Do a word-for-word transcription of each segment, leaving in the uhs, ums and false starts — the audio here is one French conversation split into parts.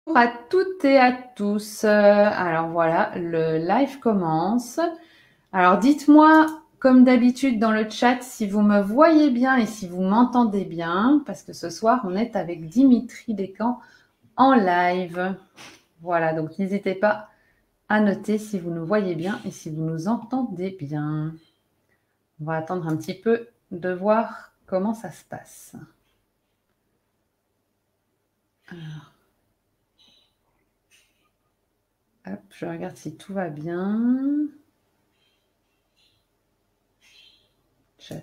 À toutes et à tous. Euh, Alors voilà, le live commence. Alors dites-moi, comme d'habitude dans le chat, si vous me voyez bien et si vous m'entendez bien, parce que ce soir, on est avec Dimitri Descamps en live. Voilà, donc n'hésitez pas à noter si vous nous voyez bien et si vous nous entendez bien. On va attendre un petit peu de voir comment ça se passe. Alors, hop, je regarde si tout va bien. Chat.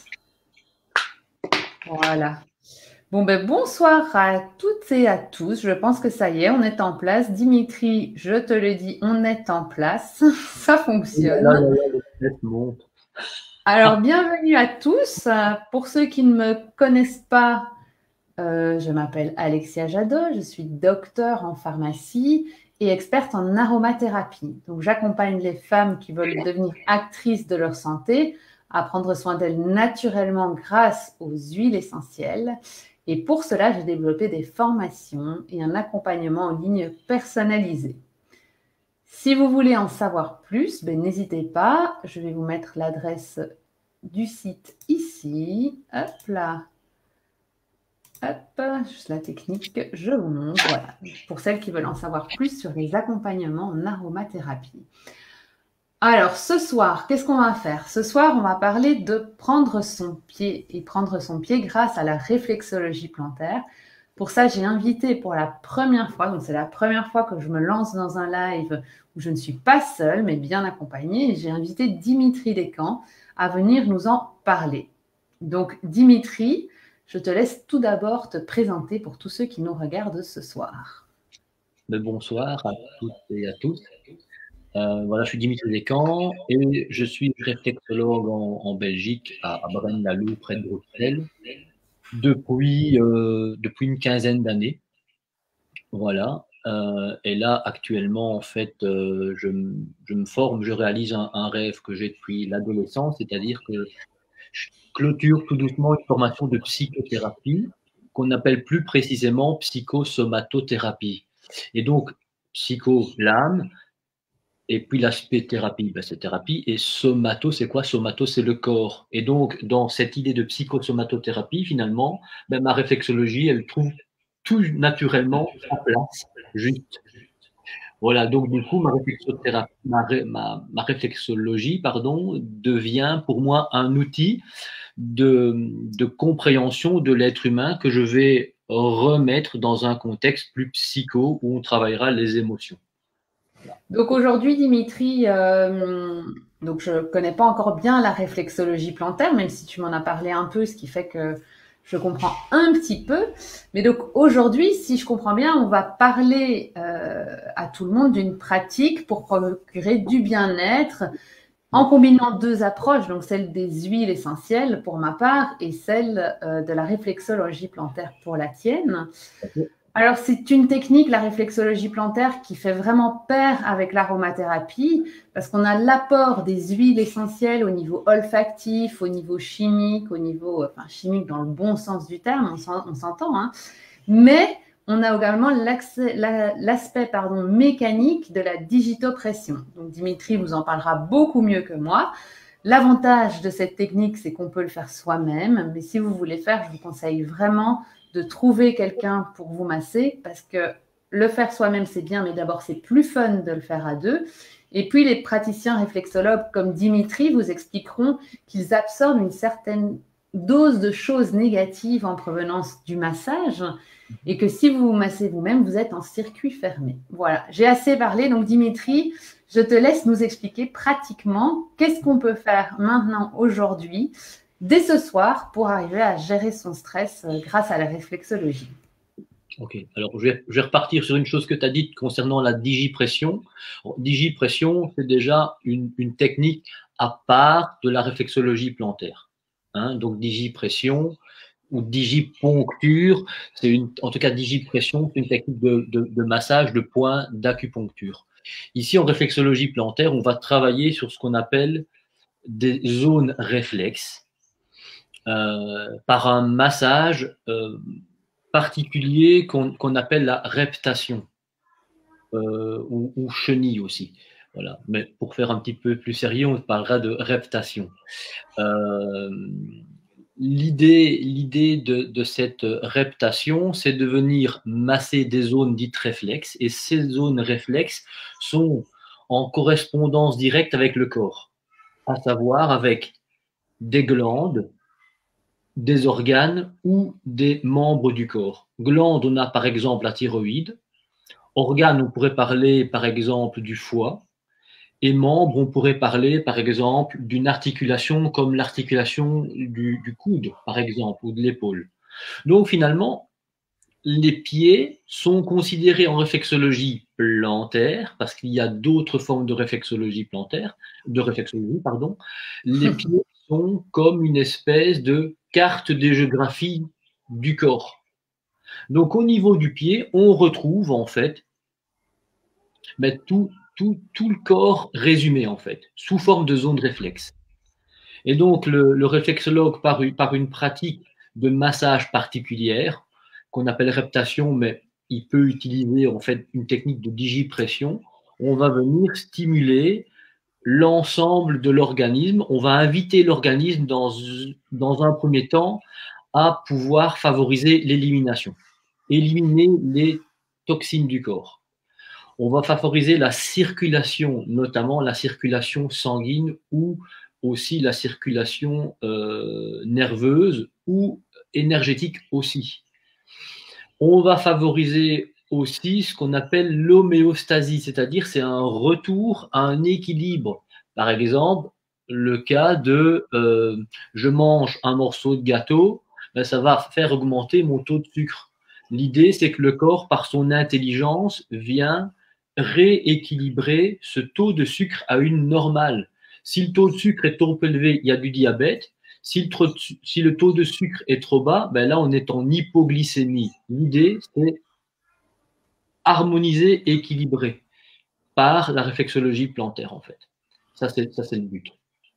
Voilà. Bon, ben, bonsoir à toutes et à tous. Je pense que ça y est, on est en place. Dimitri, je te le dis, on est en place. Ça Là, là, fonctionne. là, le stress monte. Alors, bienvenue à tous. Pour ceux qui ne me connaissent pas, euh, je m'appelle Alexia Jadot. Je suis docteure en pharmacie et experte en aromathérapie. Donc, j'accompagne les femmes qui veulent devenir actrices de leur santé à prendre soin d'elles naturellement grâce aux huiles essentielles. Et pour cela, j'ai développé des formations et un accompagnement en ligne personnalisé. Si vous voulez en savoir plus, ben, n'hésitez pas, je vais vous mettre l'adresse du site ici. Hop là. Hop, juste la technique, je vous montre. Voilà, pour celles qui veulent en savoir plus sur les accompagnements en aromathérapie. Alors, ce soir, qu'est-ce qu'on va faire? Ce soir, on va parler de prendre son pied et prendre son pied grâce à la réflexologie plantaire. Pour ça, j'ai invité pour la première fois, donc c'est la première fois que je me lance dans un live où je ne suis pas seule, mais bien accompagnée. Et j'ai invité Dimitri Descamps à venir nous en parler. Donc, Dimitri, je te laisse tout d'abord te présenter pour tous ceux qui nous regardent ce soir. Mais bonsoir à toutes et à tous. Euh, voilà, je suis Dimitri Descamps et je suis réflexologue en, en Belgique, à, à Braine-l'Alleud, près de Bruxelles, depuis, euh, depuis une quinzaine d'années. Voilà. Euh, et là, actuellement, en fait, euh, je, m- je me forme, je réalise un, un rêve que j'ai depuis l'adolescence, c'est-à-dire que je clôture tout doucement une formation de psychothérapie qu'on appelle plus précisément psychosomatothérapie. Et donc, psycho, l'âme, et puis l'aspect thérapie, ben, c'est thérapie. Et somato, c'est quoi? Somato, c'est le corps. Et donc, dans cette idée de psychosomatothérapie, finalement, ben, ma réflexologie, elle trouve tout naturellement sa place, juste. Voilà, donc du coup, ma réflexothérapie, ma, ré- ma, ma réflexologie, pardon, devient pour moi un outil de, de compréhension de l'être humain que je vais remettre dans un contexte plus psycho où on travaillera les émotions. Voilà. Donc aujourd'hui, Dimitri, euh, donc je ne connais pas encore bien la réflexologie plantaire, même si tu m'en as parlé un peu, ce qui fait que je comprends un petit peu. Mais donc aujourd'hui, si je comprends bien, on va parler euh, à tout le monde d'une pratique pour procurer du bien-être en combinant deux approches, donc celle des huiles essentielles pour ma part et celle euh, de la réflexologie plantaire pour la tienne. Alors, c'est une technique, la réflexologie plantaire, qui fait vraiment pair avec l'aromathérapie, parce qu'on a l'apport des huiles essentielles au niveau olfactif, au niveau chimique, au niveau, enfin, chimique dans le bon sens du terme, on s'entend, hein, mais on a également l'aspect pardon, mécanique de la digitopression. Donc, Dimitri vous en parlera beaucoup mieux que moi. L'avantage de cette technique, c'est qu'on peut le faire soi-même, mais si vous voulez faire, je vous conseille vraiment de trouver quelqu'un pour vous masser, parce que le faire soi-même, c'est bien, mais d'abord, c'est plus fun de le faire à deux. Et puis, les praticiens réflexologues comme Dimitri vous expliqueront qu'ils absorbent une certaine dose de choses négatives en provenance du massage, et que si vous vous massez vous-même, vous êtes en circuit fermé. Voilà, j'ai assez parlé. Donc, Dimitri, je te laisse nous expliquer pratiquement qu'est-ce qu'on peut faire maintenant, aujourd'hui, dès ce soir, pour arriver à gérer son stress euh, grâce à la réflexologie. Ok, alors je vais, je vais repartir sur une chose que tu as dite concernant la digipression. Bon, digipression, c'est déjà une, une technique à part de la réflexologie plantaire. Hein, donc digipression ou digiponcture, c'est une, en tout cas digipression, c'est une technique de, de, de massage de point d'acupuncture. Ici, en réflexologie plantaire, on va travailler sur ce qu'on appelle des zones réflexes euh, par un massage euh, particulier qu'on qu'on appelle la reptation. euh, ou, ou chenille aussi. Voilà. Mais pour faire un petit peu plus sérieux, on parlera de reptation. Euh, L'idée, l'idée de, de cette reptation, c'est de venir masser des zones dites réflexes, et ces zones réflexes sont en correspondance directe avec le corps, à savoir avec des glandes, des organes ou des membres du corps. Glandes, on a par exemple la thyroïde. Organes, on pourrait parler par exemple du foie. Et membres, on pourrait parler par exemple d'une articulation comme l'articulation du, du coude, par exemple, ou de l'épaule. Donc finalement, les pieds sont considérés en réflexologie plantaire, parce qu'il y a d'autres formes de réflexologie plantaire, de réflexologie, pardon. Les pieds sont comme une espèce de carte de géographie du corps. Donc au niveau du pied, on retrouve en fait ben, tout, tout, tout le corps résumé en fait, sous forme de zone de réflexe. Et donc le, le réflexologue, par, par une pratique de massage particulière, qu'on appelle reptation, mais il peut utiliser en fait une technique de digipression, on va venir stimuler l'ensemble de l'organisme, on va inviter l'organisme dans, dans un premier temps à pouvoir favoriser l'élimination, éliminer les toxines du corps. On va favoriser la circulation, notamment la circulation sanguine ou aussi la circulation euh, nerveuse ou énergétique aussi. On va favoriser aussi ce qu'on appelle l'homéostasie, c'est-à-dire c'est un retour à un équilibre. Par exemple, le cas de euh, je mange un morceau de gâteau, ben ça va faire augmenter mon taux de sucre. L'idée, c'est que le corps, par son intelligence, vient rééquilibrer ce taux de sucre à une normale. Si le taux de sucre est trop élevé, il y a du diabète. Si le, trop, si le taux de sucre est trop bas, ben là, on est en hypoglycémie. L'idée, c'est harmoniser, équilibrer par la réflexologie plantaire, en fait. Ça, c'est, ça, c'est le but.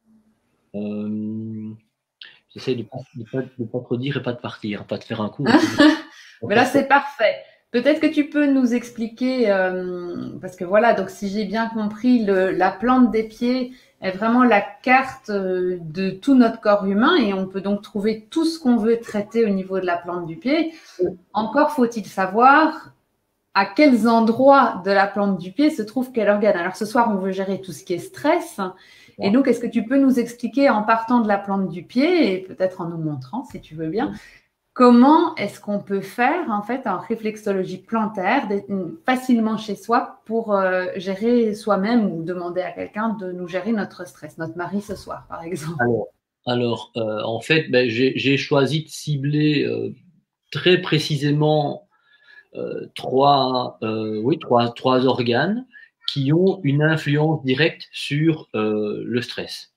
Euh, J'essaie de ne pas, de pas, de pas trop dire et pas de partir, pas de faire un coup. Mais là, c'est parfait. Peut-être que tu peux nous expliquer, euh, parce que voilà, donc si j'ai bien compris, le, la plante des pieds est vraiment la carte de tout notre corps humain et on peut donc trouver tout ce qu'on veut traiter au niveau de la plante du pied. Encore faut-il savoir à quels endroits de la plante du pied se trouve quel organe. Alors ce soir, on veut gérer tout ce qui est stress. Et donc, est-ce que tu peux nous expliquer en partant de la plante du pied et peut-être en nous montrant, si tu veux bien, comment est-ce qu'on peut faire en fait en réflexologie plantaire facilement chez soi pour euh, gérer soi-même ou demander à quelqu'un de nous gérer notre stress, notre mari ce soir par exemple. Alors, alors euh, en fait, ben, j'ai choisi de cibler euh, très précisément euh, trois, euh, oui, trois, trois organes qui ont une influence directe sur euh, le stress.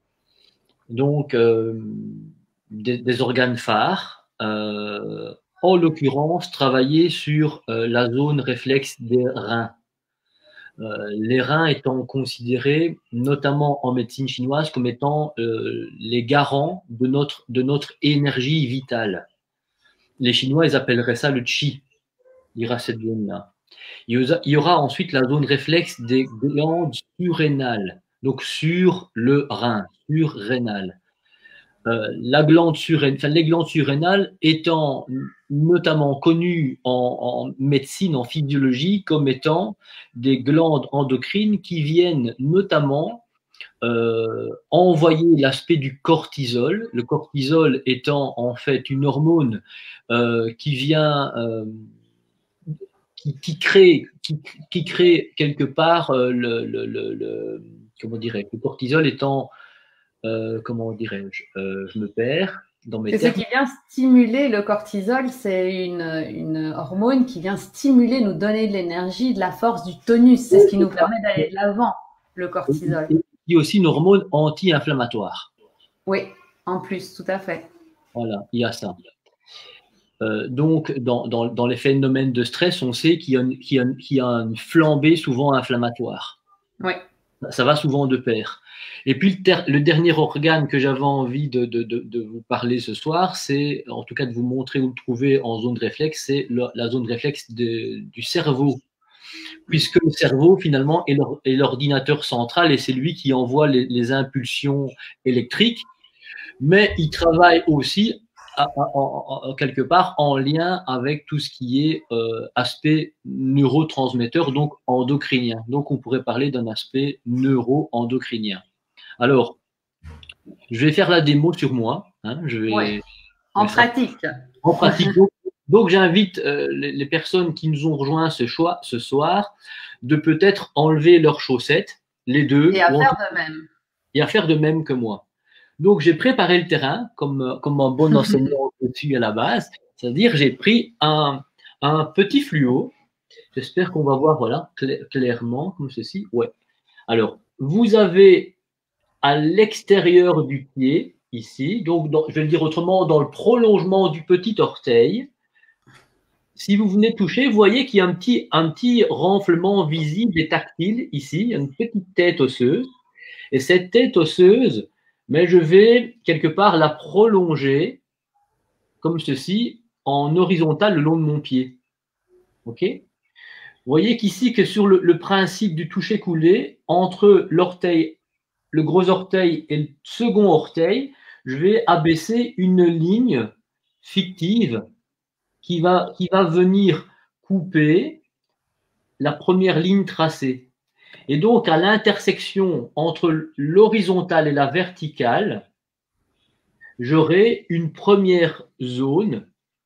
Donc, euh, des, des organes phares, euh, en l'occurrence, travailler sur euh, la zone réflexe des reins. Euh, les reins étant considérés, notamment en médecine chinoise, comme étant euh, les garants de notre, de notre énergie vitale. Les Chinois, ils appelleraient ça le qi. Il y aura cette zone-là. Il y aura ensuite la zone réflexe des glandes surrénales, donc sur le rein, surrénal. Euh, la glande surrénale, enfin, les glandes surrénales étant notamment connues en, en médecine, en physiologie, comme étant des glandes endocrines qui viennent notamment euh, envoyer l'aspect du cortisol, le cortisol étant en fait une hormone euh, qui vient, euh, qui, qui, crée, qui, qui crée quelque part euh, le, le, le, le, comment dirais le cortisol étant Euh, comment dirais-je, euh, je me perds dans mes termes. C'est ce qui vient stimuler le cortisol, c'est une, une hormone qui vient stimuler, nous donner de l'énergie, de la force, du tonus. C'est ce qui nous permet d'aller de l'avant, le cortisol. Il y a aussi une hormone anti-inflammatoire. Oui, en plus, tout à fait. Voilà, il y a ça. Euh, donc, dans, dans, dans les phénomènes de stress, on sait qu'il y a une, qu'il y a une, qu'il y a une flambée souvent inflammatoire. Oui. Ça va souvent de pair. Et puis, le, ter- le dernier organe que j'avais envie de, de, de, de vous parler ce soir, c'est, en tout cas de vous montrer où le trouver en zone de réflexe, c'est le, la zone de réflexe de, du cerveau. puisque le cerveau, finalement, est l'ordinateur central et c'est lui qui envoie les, les impulsions électriques, mais il travaille aussi à, à, à, à, quelque part en lien avec tout ce qui est euh, aspect neurotransmetteur, donc endocrinien. Donc, on pourrait parler d'un aspect neuro-endocrinien. Alors, je vais faire la démo sur moi. Hein, je vais, ouais. En pratique. En pratique. Donc, donc j'invite euh, les, les personnes qui nous ont rejoints ce, choix, ce soir de peut-être enlever leurs chaussettes, les deux. Et à faire de même. Et à faire de même que moi. Donc, j'ai préparé le terrain comme, comme un bon enseignant que je suis à la base. C'est-à-dire, j'ai pris un, un petit fluo. J'espère qu'on va voir, voilà, cl clairement, comme ceci. Ouais. Alors, vous avez à l'extérieur du pied, ici, donc dans, je vais le dire autrement, dans le prolongement du petit orteil, si vous venez toucher, vous voyez qu'il y a un petit, un petit renflement visible et tactile ici, il y a une petite tête osseuse. Et cette tête osseuse, mais je vais quelque part la prolonger comme ceci, en horizontal le long de mon pied. OK? Vous voyez qu'ici, que sur le, le principe du toucher-coulé, entre l'orteil, le gros orteil et le second orteil, je vais abaisser une ligne fictive qui va, qui va venir couper la première ligne tracée. Et donc, à l'intersection entre l'horizontale et la verticale, j'aurai une première zone,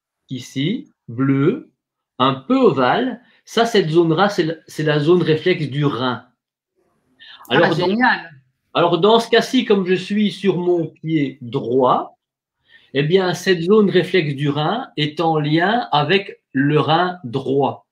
ici, bleue, un peu ovale. Ça, cette zone-là, c'est la zone réflexe du rein. Alors, ah, génial. Dans, alors, dans ce cas-ci, comme je suis sur mon pied droit, eh bien, cette zone réflexe du rein est en lien avec le rein droit.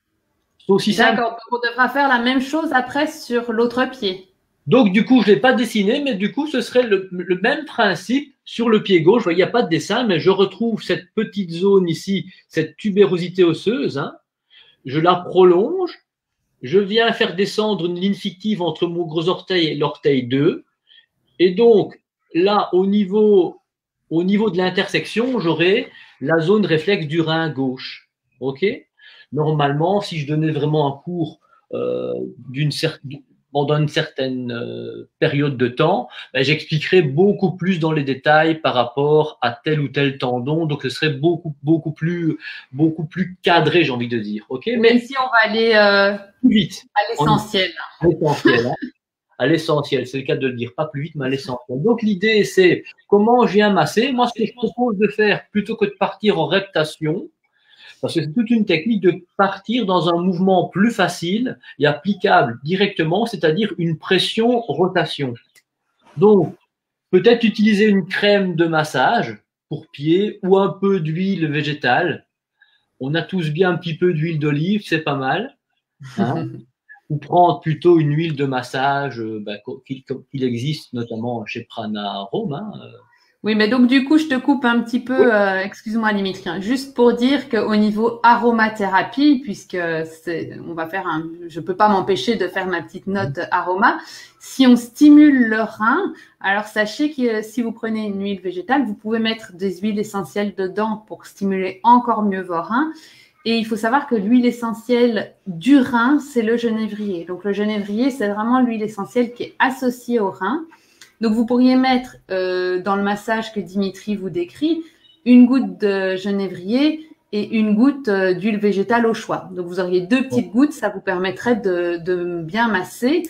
D'accord, donc on devra faire la même chose après sur l'autre pied. Donc, du coup, je ne l'ai pas dessiné, mais du coup, ce serait le, le même principe sur le pied gauche. Il n'y a pas de dessin, mais je retrouve cette petite zone ici, cette tubérosité osseuse. Hein. Je la prolonge. Je viens faire descendre une ligne fictive entre mon gros orteil et l'orteil deux. Et donc, là, au niveau, au niveau de l'intersection, j'aurai la zone réflexe du rein gauche. OK ? Normalement, si je donnais vraiment un cours euh, d'une certaine pendant une certaine euh, période de temps, ben, j'expliquerai beaucoup plus dans les détails par rapport à tel ou tel tendon. Donc, ce serait beaucoup, beaucoup plus, beaucoup plus cadré, j'ai envie de dire. Ok. Mais ici, on va aller euh, plus vite. À l'essentiel. À l'essentiel. Hein. À l'essentiel, c'est le cas de le dire. Pas plus vite, mais à l'essentiel. Donc, l'idée, c'est comment je viens masser. Moi, ce que je propose de faire, plutôt que de partir en reptation, parce que c'est toute une technique de partir dans un mouvement plus facile et applicable directement, c'est-à-dire une pression-rotation. Donc, peut-être utiliser une crème de massage pour pied ou un peu d'huile végétale. On a tous bien un petit peu d'huile d'olive, c'est pas mal. Hein. Ou prendre plutôt une huile de massage bah, qu'il existe notamment chez Prana Rome. Hein. Oui, mais donc du coup, je te coupe un petit peu, oui. euh, excuse-moi Dimitri, hein, juste pour dire qu'au niveau aromathérapie, puisque c'est, on va faire un, je peux pas m'empêcher de faire ma petite note aroma, si on stimule le rein, alors sachez que si vous prenez une huile végétale, vous pouvez mettre des huiles essentielles dedans pour stimuler encore mieux vos reins. Et il faut savoir que l'huile essentielle du rein, c'est le genévrier. Donc le genévrier, c'est vraiment l'huile essentielle qui est associée au rein. Donc, vous pourriez mettre euh, dans le massage que Dimitri vous décrit une goutte de genévrier et une goutte euh, d'huile végétale au choix. Donc, vous auriez deux petites gouttes, ça vous permettrait de, de bien masser.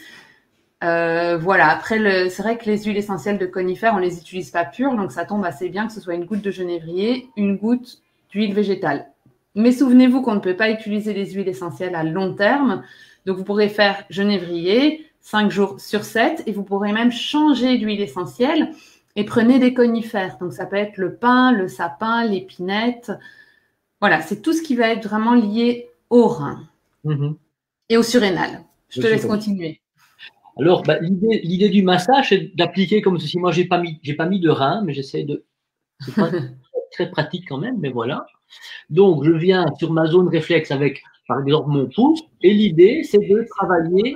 Euh, voilà, après, c'est vrai que les huiles essentielles de conifères, on les utilise pas pures, donc ça tombe assez bien que ce soit une goutte de genévrier, une goutte d'huile végétale. Mais souvenez-vous qu'on ne peut pas utiliser les huiles essentielles à long terme. Donc, vous pourrez faire genévrier, cinq jours sur sept, et vous pourrez même changer d'huile essentielle et prenez des conifères. Donc, ça peut être le pin, le sapin, l'épinette. Voilà, c'est tout ce qui va être vraiment lié au rein mmh. et au surrénal. Je te laisse continuer. Alors, bah, l'idée du massage, c'est d'appliquer comme ceci. Moi, j'ai pas mis, j'ai pas mis de rein, mais j'essaie de. C'est pas très pratique quand même, mais voilà. Donc, je viens sur ma zone réflexe avec, par exemple, mon pouce, et l'idée, c'est de travailler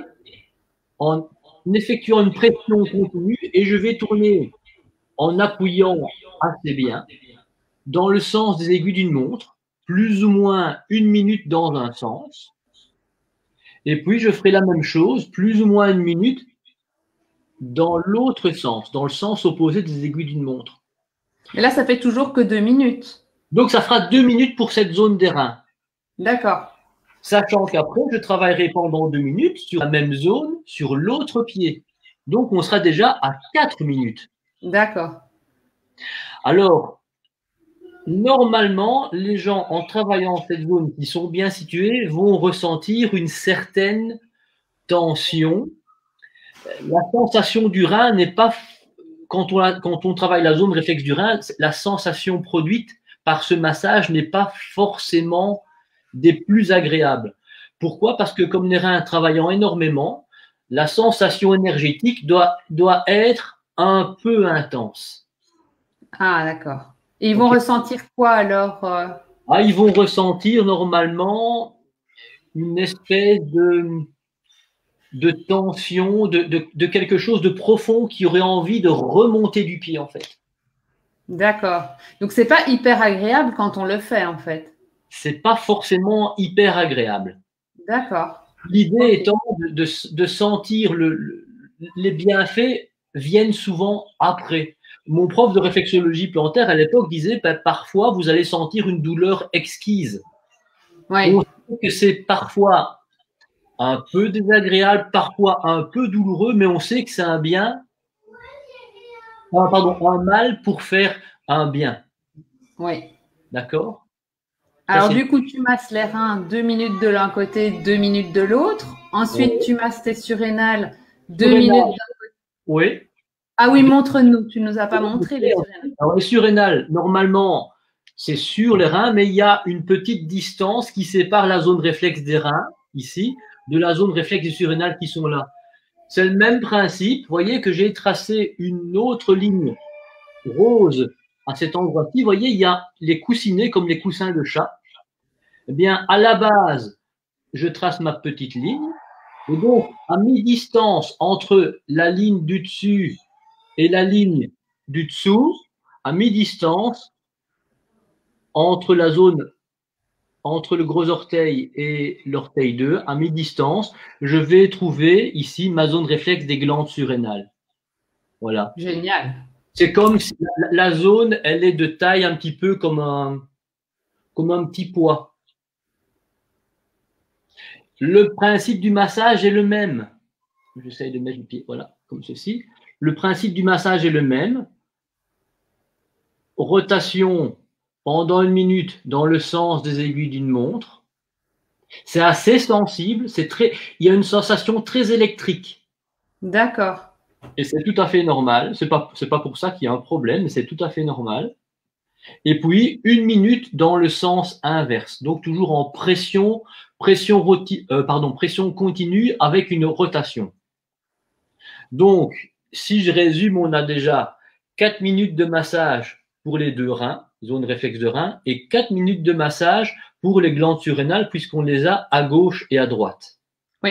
en effectuant une pression continue et je vais tourner en appuyant assez bien dans le sens des aiguilles d'une montre, plus ou moins une minute dans un sens. Et puis, je ferai la même chose, plus ou moins une minute, dans l'autre sens, dans le sens opposé des aiguilles d'une montre. Et là, ça fait toujours que deux minutes. Donc, ça fera deux minutes pour cette zone des reins. D'accord. Sachant qu'après, je travaillerai pendant deux minutes sur la même zone, sur l'autre pied. Donc, on sera déjà à quatre minutes. D'accord. Alors, normalement, les gens, en travaillant cette zone qui sont bien situées, vont ressentir une certaine tension. La sensation du rein n'est pas, quand on, a, quand on travaille la zone réflexe du rein, la sensation produite par ce massage n'est pas forcément des plus agréables. Pourquoi? Parce que comme les reins travaillant énormément, la sensation énergétique doit, doit être un peu intense. Ah, d'accord. Et ils vont Okay. ressentir quoi alors euh... Ah, ils vont ressentir normalement une espèce de, de tension, de, de, de quelque chose de profond qui aurait envie de remonter du pied, en fait. D'accord. Donc, c'est pas hyper agréable quand on le fait, en fait. C'est pas forcément hyper agréable. D'accord. L'idée Okay. étant de, de, de sentir le, le, les bienfaits viennent souvent après. Mon prof de réflexologie plantaire à l'époque disait bah, parfois vous allez sentir une douleur exquise. Oui. On sait que c'est parfois un peu désagréable, parfois un peu douloureux, mais on sait que c'est un bien, ah, pardon, un mal pour faire un bien. Oui. D'accord? Alors, du coup, tu masses les reins deux minutes de l'un côté, deux minutes de l'autre. Ensuite, oui. tu masses tes surrénales deux Surrénal. minutes d'un côté. Oui. Ah oui, montre-nous. Tu ne nous as pas montré les surrénales. Alors, les surrénales, normalement, c'est sur les reins, mais il y a une petite distance qui sépare la zone réflexe des reins, ici, de la zone réflexe des surrénales qui sont là. C'est le même principe. Vous voyez que j'ai tracé une autre ligne rose à cet endroit-ci. Vous voyez, il y a les coussinets comme les coussins de chat. Eh bien, à la base, je trace ma petite ligne. Et donc, à mi-distance entre la ligne du dessus et la ligne du dessous, à mi-distance, entre la zone, entre le gros orteil et l'orteil deux, à mi-distance, je vais trouver ici ma zone réflexe des glandes surrénales. Voilà. Génial. C'est comme si la, la zone, elle est de taille un petit peu comme un, comme un petit pois. Le principe du massage est le même. J'essaye de mettre le pied, voilà, comme ceci. Le principe du massage est le même. Rotation pendant une minute dans le sens des aiguilles d'une montre. C'est assez sensible, c'est très, il y a une sensation très électrique. D'accord. Et c'est tout à fait normal. C'est pas, c'est pas pour ça qu'il y a un problème, mais c'est tout à fait normal. Et puis, une minute dans le sens inverse. Donc, toujours en pression, pression, roti, euh, pardon, pression continue avec une rotation. Donc, si je résume, on a déjà quatre minutes de massage pour les deux reins, zone réflexe de rein, et quatre minutes de massage pour les glandes surrénales, puisqu'on les a à gauche et à droite. Oui.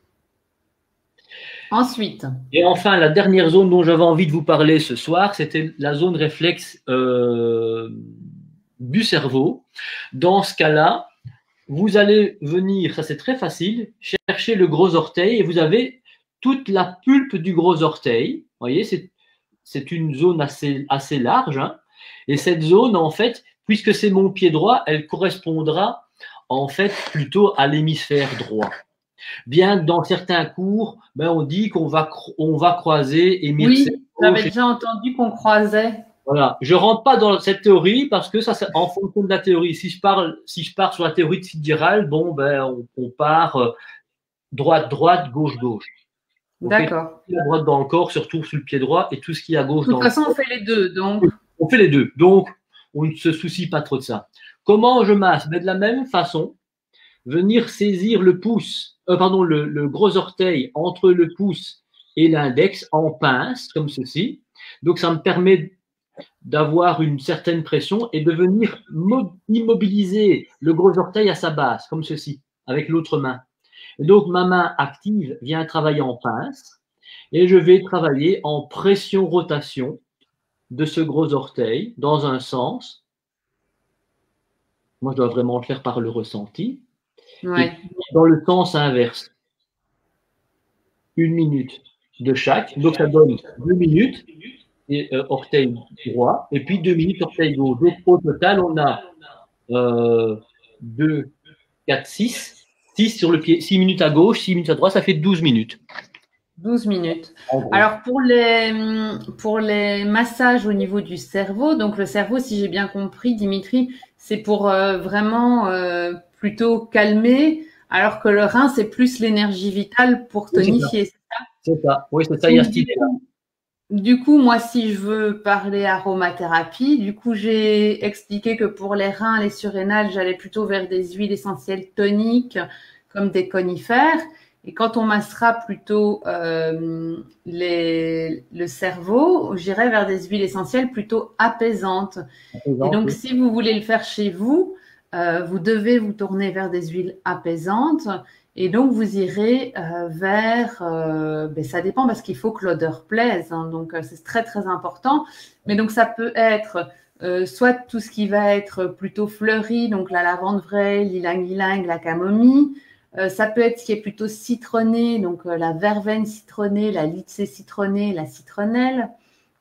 Ensuite. Et enfin, la dernière zone dont j'avais envie de vous parler ce soir, c'était la zone réflexe euh, du cerveau. Dans ce cas-là, vous allez venir, ça c'est très facile, chercher le gros orteil et vous avez toute la pulpe du gros orteil. Vous voyez, c'est, c'est une zone assez, assez large. Hein, et cette zone, en fait, puisque c'est mon pied droit, elle correspondra en fait plutôt à l'hémisphère droit. Bien dans certains cours, ben on dit qu'on va, on va croiser hémisphère Oui, j'avais déjà entendu qu'on croisait. Voilà. Je rentre pas dans cette théorie parce que ça, c'est en fonction de la théorie. Si je parle, si je pars sur la théorie de Fitzgerald, bon, ben, on, on part droite-droite, gauche-gauche. D'accord. La droite dans le corps se retrouve sur le pied droit et tout ce qui est à gauche dans le corps. De toute façon, on fait les deux, donc. On fait les deux. Donc, on ne se soucie pas trop de ça. Comment je masse? Mais de la même façon, venir saisir le pouce, euh, pardon, le, le gros orteil entre le pouce et l'index en pince, comme ceci. Donc, ça me permet d'avoir une certaine pression et de venir immobiliser le gros orteil à sa base, comme ceci, avec l'autre main. Et donc, ma main active vient travailler en pince et je vais travailler en pression-rotation de ce gros orteil dans un sens. Moi, je dois vraiment le faire par le ressenti. Ouais. Et dans le sens inverse. une minute de chaque. Donc, ça donne deux minutes et, euh, orteil droit et puis deux minutes orteil gauche. Donc, au total, on a euh, deux, quatre, six. six sur le pied, six minutes à gauche, six minutes à droite, ça fait douze minutes. douze minutes. Alors, pour les, pour les massages au niveau du cerveau, donc le cerveau, si j'ai bien compris, Dimitri, c'est pour euh, vraiment euh, plutôt calmer, alors que le rein, c'est plus l'énergie vitale pour tonifier, c'est ça? C'est ça, oui, c'est ça, il y a cette idée-là. Du coup, moi, si je veux parler aromathérapie, du coup, j'ai expliqué que pour les reins, les surrénales, j'allais plutôt vers des huiles essentielles toniques, comme des conifères. Et quand on massera plutôt euh, les, le cerveau, j'irai vers des huiles essentielles plutôt apaisantes. Apaisant, et donc, oui. Si vous voulez le faire chez vous, euh, vous devez vous tourner vers des huiles apaisantes. Et donc, vous irez euh, vers, euh, ben, ça dépend parce qu'il faut que l'odeur plaise, hein, donc euh, c'est très très important. Mais donc, ça peut être euh, soit tout ce qui va être plutôt fleuri, donc la lavande vraie, l'ylang-ylang, la camomille. Euh, ça peut être ce qui est plutôt citronné, donc euh, la verveine citronnée, la lycée citronnée, la citronnelle.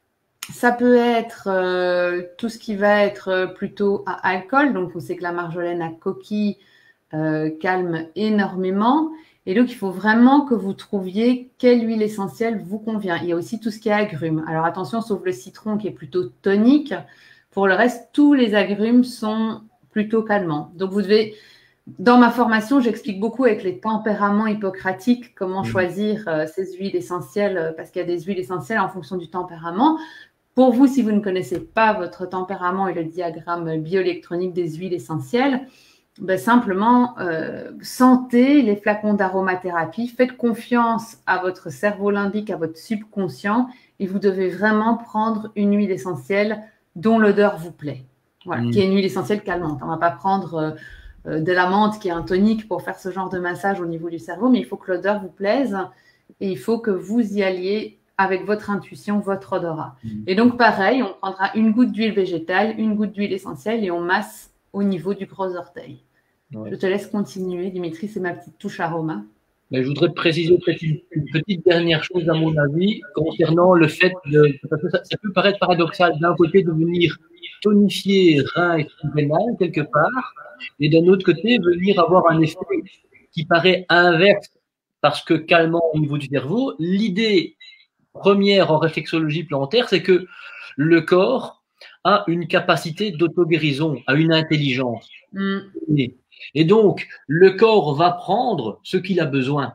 Ça peut être euh, tout ce qui va être plutôt à alcool, donc on sait que la marjolaine à coquille Euh, calme énormément. Et donc, il faut vraiment que vous trouviez quelle huile essentielle vous convient. Il y a aussi tout ce qui est agrumes. Alors, attention, sauf le citron qui est plutôt tonique. Pour le reste, tous les agrumes sont plutôt calmants. Donc, vous devez... Dans ma formation, j'explique beaucoup avec les tempéraments hippocratiques comment mmh. choisir euh, ces huiles essentielles, parce qu'il y a des huiles essentielles en fonction du tempérament. Pour vous, si vous ne connaissez pas votre tempérament et le diagramme bioélectronique des huiles essentielles, ben simplement, euh, sentez les flacons d'aromathérapie, faites confiance à votre cerveau limbique, à votre subconscient, et vous devez vraiment prendre une huile essentielle dont l'odeur vous plaît. Voilà, mmh. qui est une huile essentielle calmante. On ne va pas prendre euh, de la menthe qui est un tonique pour faire ce genre de massage au niveau du cerveau, mais il faut que l'odeur vous plaise et il faut que vous y alliez avec votre intuition, votre odorat. Mmh. Et donc, pareil, on prendra une goutte d'huile végétale, une goutte d'huile essentielle et on masse au niveau du gros orteil. Ouais. Je te laisse continuer, Dimitri, c'est ma petite touche aroma. Mais je voudrais préciser peut-être une, une petite dernière chose, à mon avis, concernant le fait de. Parce que ça, ça peut paraître paradoxal, d'un côté, de venir tonifier rein et surrénal quelque part, et d'un autre côté, venir avoir un effet qui paraît inverse, parce que calmant au niveau du cerveau. L'idée première en réflexologie plantaire, c'est que le corps a une capacité d'auto-guérison, a une intelligence. Mm. Et donc, le corps va prendre ce qu'il a besoin.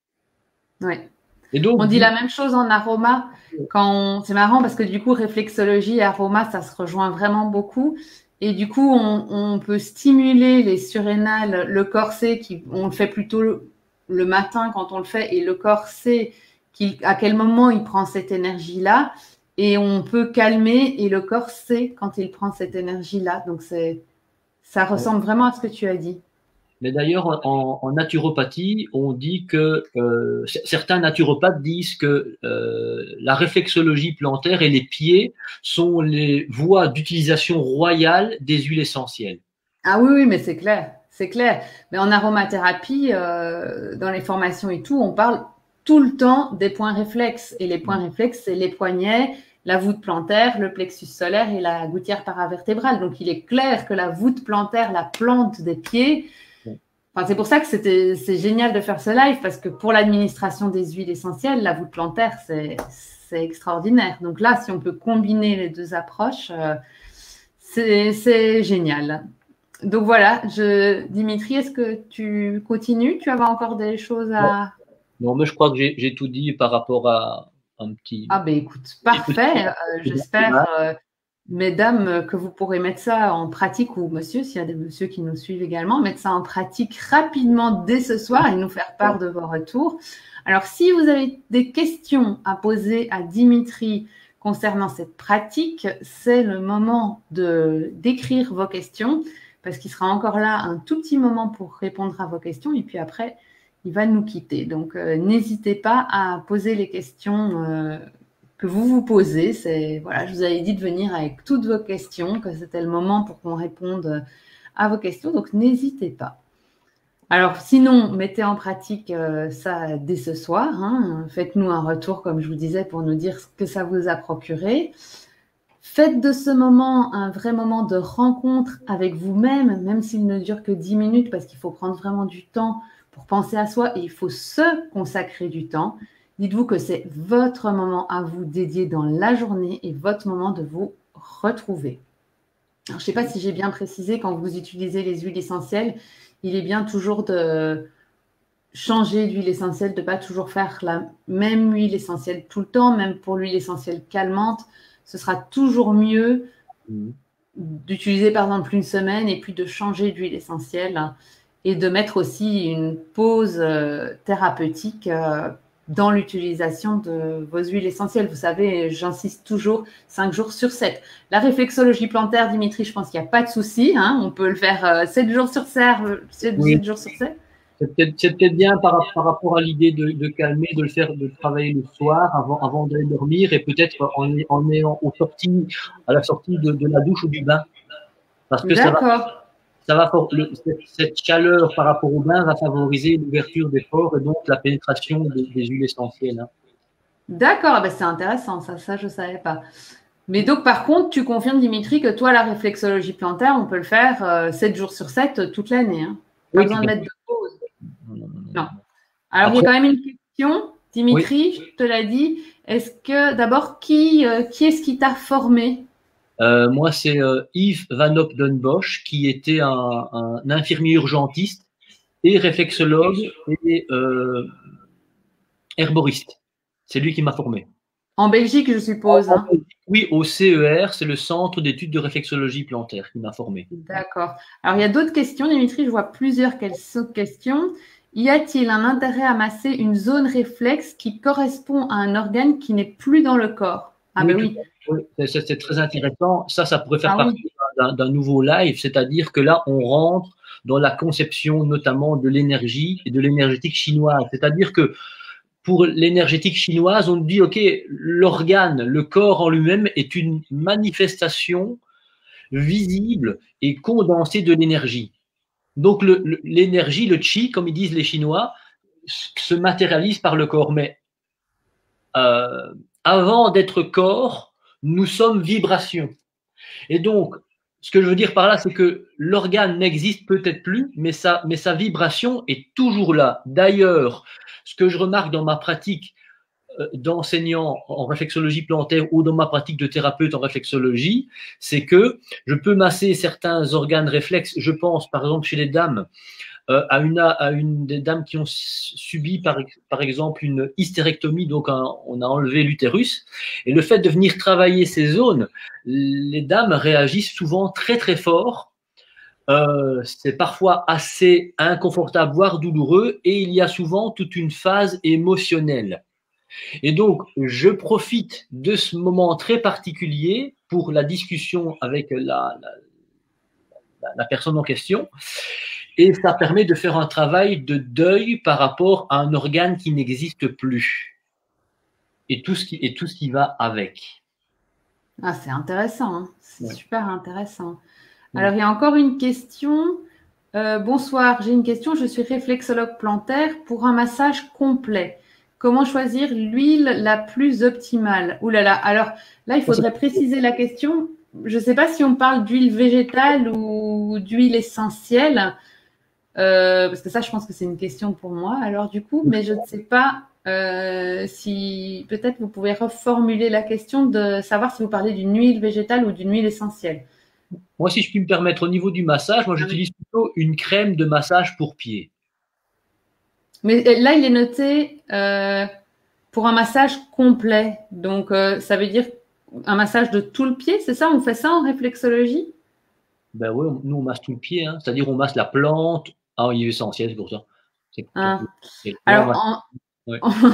Oui. Et donc, on dit la même chose en aroma. Quand on... C'est marrant parce que du coup, réflexologie et aroma, ça se rejoint vraiment beaucoup. Et du coup, on, on peut stimuler les surrénales, le corset, qui, on le fait plutôt le, le matin quand on le fait, et le corset, qui, à quel moment il prend cette énergie-là. Et on peut calmer, et le corps sait quand il prend cette énergie-là. Donc, c'est... ça ressemble vraiment à ce que tu as dit. Mais d'ailleurs, en, en naturopathie, on dit que euh, certains naturopathes disent que euh, la réflexologie plantaire et les pieds sont les voies d'utilisation royale des huiles essentielles. Ah oui, oui, mais c'est clair, c'est clair. Mais en aromathérapie, euh, dans les formations et tout, on parle tout le temps des points réflexes. Et les points réflexes, c'est les poignets, la voûte plantaire, le plexus solaire et la gouttière paravertébrale. Donc, il est clair que la voûte plantaire, la plante des pieds, enfin, c'est pour ça que c'était, c'est génial de faire ce live, parce que pour l'administration des huiles essentielles, la voûte plantaire, c'est, c'est extraordinaire. Donc là, si on peut combiner les deux approches, euh, c'est, c'est génial. Donc voilà, je, Dimitri, est-ce que tu continues? Tu avais encore des choses à... Non, non mais je crois que j'ai, j'ai tout dit par rapport à un petit... Ah ben écoute, parfait. Euh, j'espère... Euh, Mesdames, que vous pourrez mettre ça en pratique, ou monsieur, s'il y a des messieurs qui nous suivent également, mettre ça en pratique rapidement dès ce soir et nous faire part de vos retours. Alors, si vous avez des questions à poser à Dimitri concernant cette pratique, c'est le moment de d'écrire vos questions, parce qu'il sera encore là un tout petit moment pour répondre à vos questions, et puis après, il va nous quitter. Donc, euh, n'hésitez pas à poser les questions euh, que vous vous posez. C'est, voilà, je vous avais dit de venir avec toutes vos questions, que c'était le moment pour qu'on réponde à vos questions. Donc, n'hésitez pas. Alors, sinon, mettez en pratique euh, ça dès ce soir. Hein. Faites-nous un retour, comme je vous disais, pour nous dire ce que ça vous a procuré. Faites de ce moment un vrai moment de rencontre avec vous-même, même s'il ne dure que dix minutes, parce qu'il faut prendre vraiment du temps pour penser à soi et il faut se consacrer du temps. Dites-vous que c'est votre moment à vous dédié dans la journée et votre moment de vous retrouver. Alors, je ne sais pas si j'ai bien précisé, quand vous utilisez les huiles essentielles, il est bien toujours de changer d'huile essentielle, de ne pas toujours faire la même huile essentielle tout le temps, même pour l'huile essentielle calmante. Ce sera toujours mieux mmh. d'utiliser par exemple une semaine et puis de changer d'huile essentielle et de mettre aussi une pause euh, thérapeutique euh, dans l'utilisation de vos huiles essentielles. Vous savez, j'insiste toujours, cinq jours sur sept. La réflexologie plantaire, Dimitri, je pense qu'il n'y a pas de souci. Hein, on peut le faire euh, sept jours sur sept, sept, oui. sept jours sur sept. C'est peut-être peut bien par, par rapport à l'idée de, de calmer, de le faire, de travailler le soir avant, avant d'aller dormir et peut-être en, en ayant au sorti, à la sortie de, de la douche ou du bain. Parce que ça va, ça va le, cette chaleur par rapport au bain va favoriser l'ouverture des pores et donc la pénétration des, des huiles essentielles. Hein. D'accord, ben c'est intéressant, ça, ça je ne savais pas. Mais donc, par contre, tu confirmes, Dimitri, que toi, la réflexologie plantaire, on peut le faire euh, sept jours sur sept toute l'année. Hein. Pas oui, besoin de mettre de pause. Non. non. Alors, Après, il y a quand même une question, Dimitri, oui. Je te l'ai dit. Est-ce que, d'abord, qui, euh, qui est-ce qui t'a formé? euh, Moi, c'est euh, Yves Van Op-den-Bosch, qui était un, un infirmier urgentiste et réflexologue et euh, herboriste. C'est lui qui m'a formé. En Belgique, je suppose. Hein. Oui, au C E R, c'est le Centre d'études de réflexologie plantaire qui m'a formé. D'accord. Alors, il y a d'autres questions, Dimitri. Je vois plusieurs questions. Y a-t-il un intérêt à masser une zone réflexe qui correspond à un organe qui n'est plus dans le corps? Ah oui, ben oui. oui. C'est très intéressant. Ça, ça pourrait faire ah, partie oui. d'un nouveau live, c'est-à-dire que là, on rentre dans la conception notamment de l'énergie et de l'énergétique chinoise. C'est-à-dire que pour l'énergétique chinoise, on dit, OK, l'organe, le corps en lui-même est une manifestation visible et condensée de l'énergie. Donc, l'énergie, le, le chi, comme ils disent les Chinois, se matérialise par le corps. Mais euh, avant d'être corps, nous sommes vibration. Et donc, ce que je veux dire par là, c'est que l'organe n'existe peut-être plus, mais sa, mais sa vibration est toujours là. D'ailleurs, ce que je remarque dans ma pratique euh, d'enseignant en réflexologie plantaire ou dans ma pratique de thérapeute en réflexologie, c'est que je peux masser certains organes réflexes. Je pense, par exemple, chez les dames, euh, à, une, à une des dames qui ont subi, par, par exemple, une hystérectomie, donc un, on a enlevé l'utérus. Et le fait de venir travailler ces zones, les dames réagissent souvent très, très fort. Euh, c'est parfois assez inconfortable, voire douloureux, et il y a souvent toute une phase émotionnelle. Et donc, je profite de ce moment très particulier pour la discussion avec la, la, la personne en question. Et ça permet de faire un travail de deuil par rapport à un organe qui n'existe plus. Et tout ce qui, et tout ce qui va avec. Ah, c'est intéressant. Hein. C'est ouais. super intéressant. Alors, ouais. il y a encore une question. Euh, bonsoir, j'ai une question. Je suis réflexologue plantaire pour un massage complet. Comment choisir l'huile la plus optimale? Ouh là là. Alors là, il faudrait préciser la question. Je ne sais pas si on parle d'huile végétale ou d'huile essentielle. Euh, parce que ça, je pense que c'est une question pour moi. Alors du coup, mais je ne sais pas euh, si peut-être vous pouvez reformuler la question de savoir si vous parlez d'une huile végétale ou d'une huile essentielle. Moi, si je puis me permettre, au niveau du massage, moi, j'utilise plutôt une crème de massage pour pieds. Mais là, il est noté euh, pour un massage complet. Donc, euh, ça veut dire un massage de tout le pied, c'est ça? On fait ça en réflexologie? Ben oui, nous, on masse tout le pied. Hein. C'est-à-dire, on masse la plante. Ah, il est essentiel, c'est pour ça. Ah. Alors, en, ouais.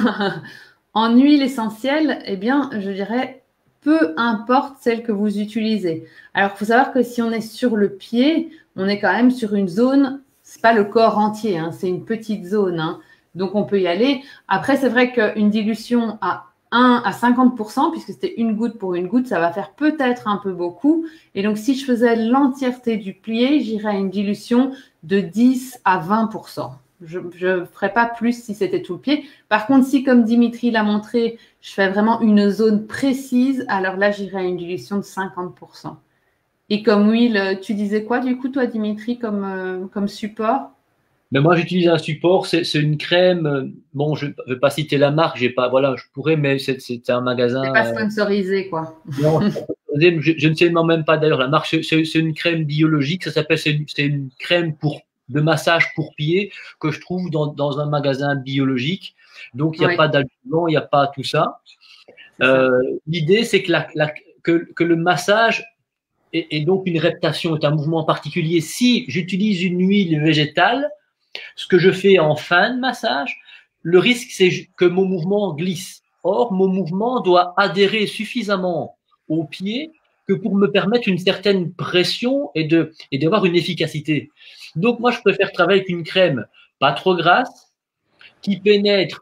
en huile essentielle, eh bien, je dirais, peu importe celle que vous utilisez. Alors, il faut savoir que si on est sur le pied, on est quand même sur une zone, c'est pas le corps entier, hein, c'est une petite zone. Hein. Donc, on peut y aller. Après, c'est vrai qu'une dilution à un à cinquante pour cent, puisque c'était une goutte pour une goutte, ça va faire peut-être un peu beaucoup. Et donc, si je faisais l'entièreté du plié, j'irais à une dilution de dix à vingt pour cent. Je ne ferais pas plus si c'était tout le pied. Par contre, si, comme Dimitri l'a montré, je fais vraiment une zone précise, alors là, j'irais à une dilution de cinquante pour cent. Et comme huile, tu disais quoi du coup, toi, Dimitri, comme, euh, comme support? Mais moi, j'utilise un support, c'est une crème. Bon, je ne vais pas citer la marque, j'ai pas, voilà, je pourrais, mais c'est un magasin. C'est pas sponsorisé, quoi. Non, je, je ne sais même pas d'ailleurs la marque. C'est une crème biologique, ça s'appelle, c'est une, une crème pour de massage pour pied que je trouve dans, dans un magasin biologique. Donc, il n'y a oui. pas d'adjuvant, il n'y a pas tout ça. Euh, L'idée, c'est que, la, la, que, que le massage est, est donc une reptation, est un mouvement particulier. Si j'utilise une huile végétale, ce que je fais en fin de massage, le risque, c'est que mon mouvement glisse. Or, mon mouvement doit adhérer suffisamment au pied que pour me permettre une certaine pression et de et d'avoir une efficacité. Donc, moi, je préfère travailler avec une crème pas trop grasse, qui pénètre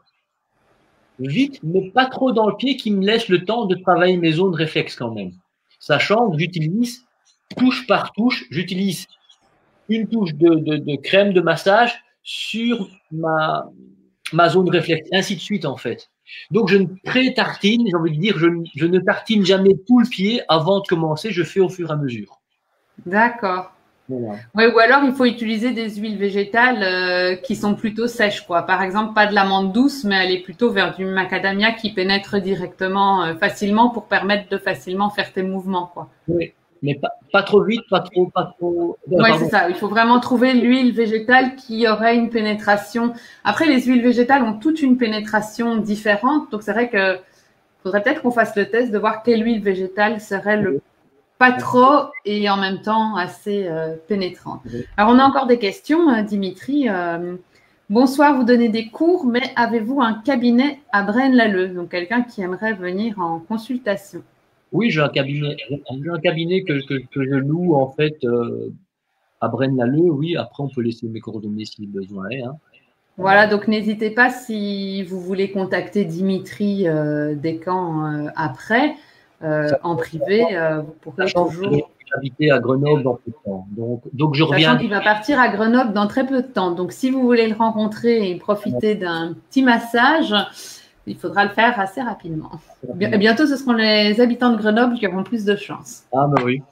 vite, mais pas trop dans le pied, qui me laisse le temps de travailler mes zones réflexes quand même. Sachant que j'utilise touche par touche, j'utilise une touche de, de, de crème de massage sur ma, ma zone réflexe, ainsi de suite en fait. Donc je ne pré-tartine, j'ai envie de dire, je, je ne tartine jamais tout le pied avant de commencer, je fais au fur et à mesure. D'accord. Voilà. Ouais, ou alors il faut utiliser des huiles végétales euh, qui sont plutôt sèches, quoi. Par exemple, pas de l'amande douce, mais aller plutôt vers du macadamia qui pénètre directement, euh, facilement pour permettre de facilement faire tes mouvements, quoi. Oui. Mais pas, pas trop vite, pas trop, pas trop. Oui, c'est ça. Il faut vraiment trouver l'huile végétale qui aurait une pénétration. Après, les huiles végétales ont toute une pénétration différente. Donc, c'est vrai que faudrait peut-être qu'on fasse le test de voir quelle huile végétale serait le pas trop et en même temps assez euh, pénétrante. Alors, on a encore des questions, euh, Dimitri. Euh, bonsoir, vous donnez des cours, mais avez-vous un cabinet à Braine-l'Alleud? Donc, quelqu'un qui aimerait venir en consultation. Oui, j'ai un cabinet, j'ai un cabinet que, que, que je loue en fait euh, à Braine-l'Alleud. Oui, après on peut laisser mes coordonnées si besoin est. Hein. Voilà, donc n'hésitez pas si vous voulez contacter Dimitri euh, Descamps euh, après, euh, en privé, euh, vous pourrez toujours. Habiter à Grenoble dans peu de temps. Donc, donc je reviens. Sachant qu'il va partir à Grenoble dans très peu de temps. Donc si vous voulez le rencontrer et profiter d'un petit massage, il faudra le faire assez rapidement. Et bientôt, ce seront les habitants de Grenoble qui auront plus de chance. Ah, ben oui.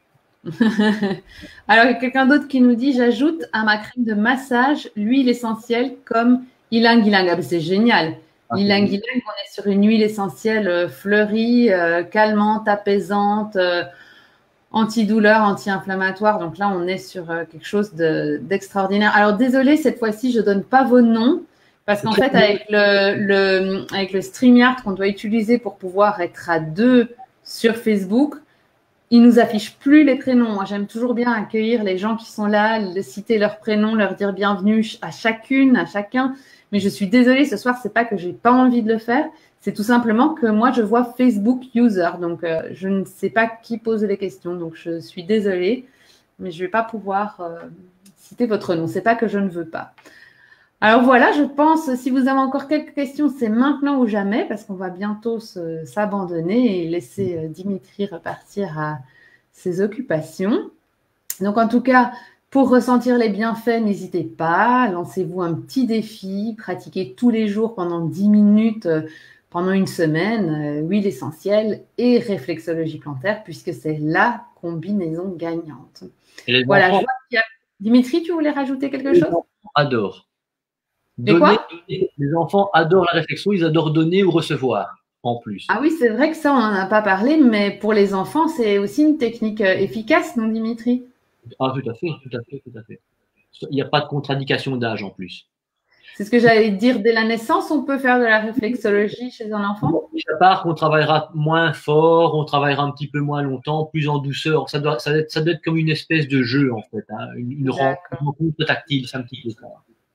Alors, il y a quelqu'un d'autre qui nous dit, j'ajoute à ma crème de massage l'huile essentielle comme ylang ylang. Ah, ben c'est génial. Ah, ylang ylang, on est sur une huile essentielle fleurie, euh, calmante, apaisante, euh, antidouleur, anti-inflammatoire. Donc là, on est sur euh, quelque chose d'extraordinaire. De, Alors, désolée, cette fois-ci, je ne donne pas vos noms. Parce qu'en fait, avec le, le, avec le StreamYard qu'on doit utiliser pour pouvoir être à deux sur Facebook, il nous affiche plus les prénoms. Moi, j'aime toujours bien accueillir les gens qui sont là, citer leurs prénoms, leur dire bienvenue à chacune, à chacun. Mais je suis désolée, ce soir, c'est pas que j'ai pas envie de le faire. C'est tout simplement que moi, je vois Facebook user. Donc, euh, je ne sais pas qui pose les questions. Donc, je suis désolée, mais je vais pas pouvoir euh, citer votre nom. C'est pas que je ne veux pas. Alors voilà, je pense, si vous avez encore quelques questions, c'est maintenant ou jamais, parce qu'on va bientôt s'abandonner et laisser euh, Dimitri repartir à ses occupations. Donc en tout cas, pour ressentir les bienfaits, n'hésitez pas, lancez-vous un petit défi, pratiquez tous les jours pendant dix minutes, euh, pendant une semaine, euh, huile essentielle et réflexologie plantaire, puisque c'est la combinaison gagnante. Voilà, je vois qu'il y a... Dimitri, tu voulais rajouter quelque chose? Adore. Donner, quoi les enfants adorent la réflexion, ils adorent donner ou recevoir en plus. Ah oui, c'est vrai que ça, on n'en a pas parlé, mais pour les enfants, c'est aussi une technique efficace, non, Dimitri? Ah, tout à fait, tout à fait, tout à fait. Il n'y a pas de contre-indication d'âge en plus. C'est ce que j'allais dire, dès la naissance, on peut faire de la réflexologie chez un enfant? À part qu'on travaillera moins fort, on travaillera un petit peu moins longtemps, plus en douceur. Ça doit, ça doit, être, ça doit être comme une espèce de jeu, en fait, hein, une, une rencontre tactile, c'est un petit peu ça.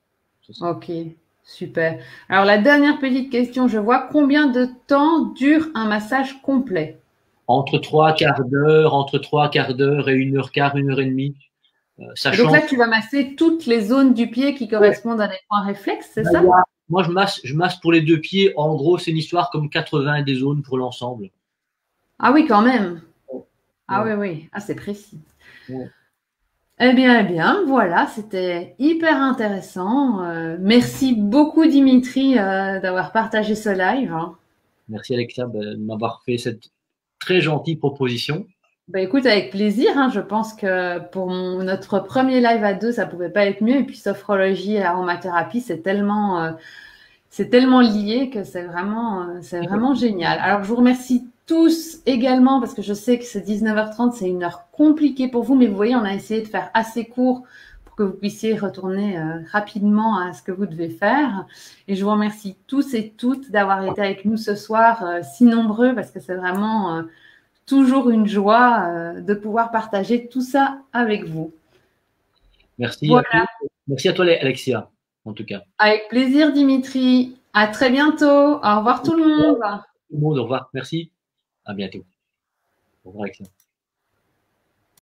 Ok, super. Alors, la dernière petite question, je vois, combien de temps dure un massage complet? Entre trois quarts d'heure, entre trois quarts d'heure et une heure quart, une heure et demie. Euh, et donc là, tu vas masser toutes les zones du pied qui correspondent ouais. à des points réflexes, c'est ça? moi, je masse, je masse pour les deux pieds. En gros, c'est une histoire comme quatre-vingts des zones pour l'ensemble. Ah oui, quand même. Ouais. Ah Ouais. oui, oui. Ah, c'est précis. Ouais. Eh bien, eh bien, voilà, c'était hyper intéressant. Euh, merci beaucoup, Dimitri, euh, d'avoir partagé ce live. Merci Alexia de m'avoir fait cette très gentille proposition. Bah écoute, avec plaisir. Hein, je pense que pour mon- notre premier live à deux, ça pouvait pas être mieux. Et puis, sophrologie et aromathérapie, c'est tellement, euh, c'est tellement lié que c'est vraiment, euh, c'est vraiment génial. Alors, je vous remercie tous également parce que je sais que c'est dix-neuf heures trente, c'est une heure compliquée pour vous, mais vous voyez, on a essayé de faire assez court pour que vous puissiez retourner euh, rapidement à ce que vous devez faire. Et je vous remercie tous et toutes d'avoir été avec nous ce soir, euh, si nombreux, parce que c'est vraiment euh, toujours une joie euh, de pouvoir partager tout ça avec vous. Merci Voilà. à tous. Merci à toi Alexia, en tout cas. Avec plaisir, Dimitri. À très bientôt. Au revoir tout le monde. Tout le monde, au revoir. Merci. À bientôt. Au revoir Alexia.